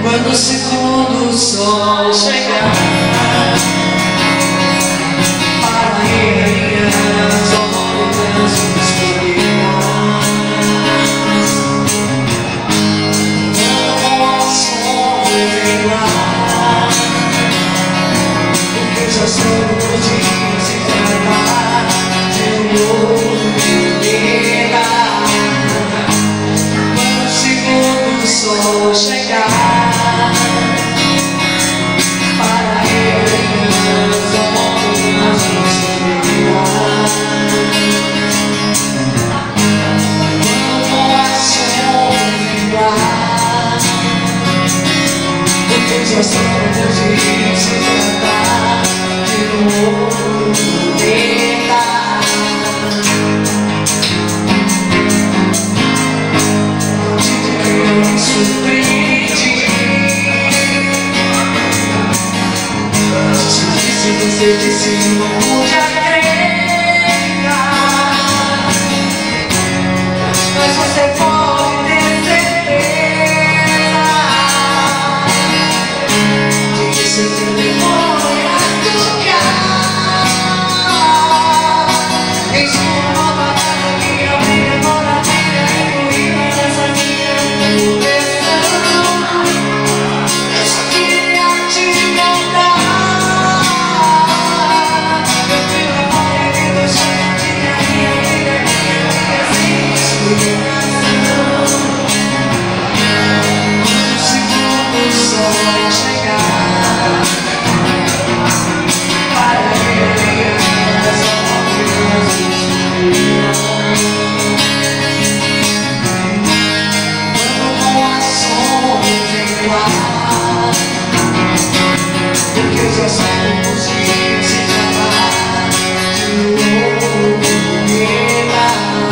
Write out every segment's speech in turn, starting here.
Quando o segundo sol chegar, para ir só voltas escolhidas. Não há som igual, porque já somos de se tratar de um novo vida. Quando o segundo sol chegar, já somos de se tratar de um novo vida. Digo que eu me surpreendi. Te disse, você disse, não pude acreditar, mas você pode ter certeza. Porque já somos de se tratar de um novo vida.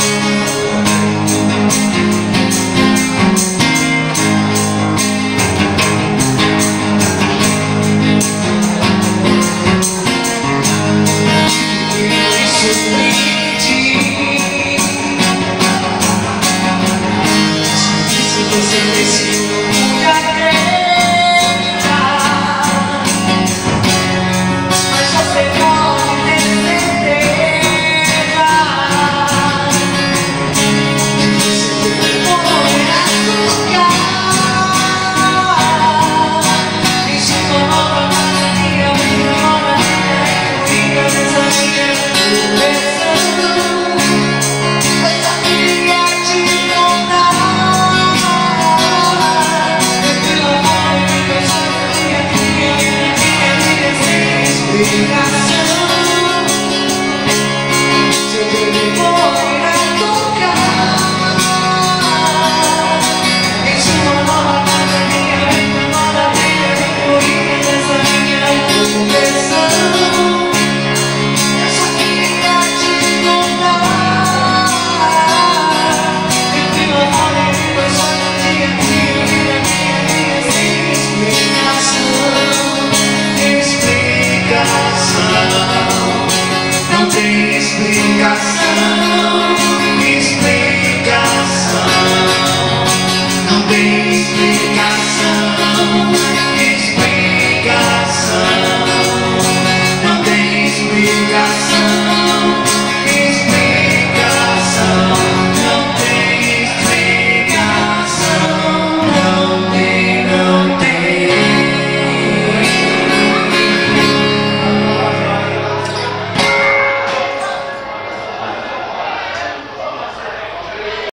Eu me surpreendi. Se você decidiu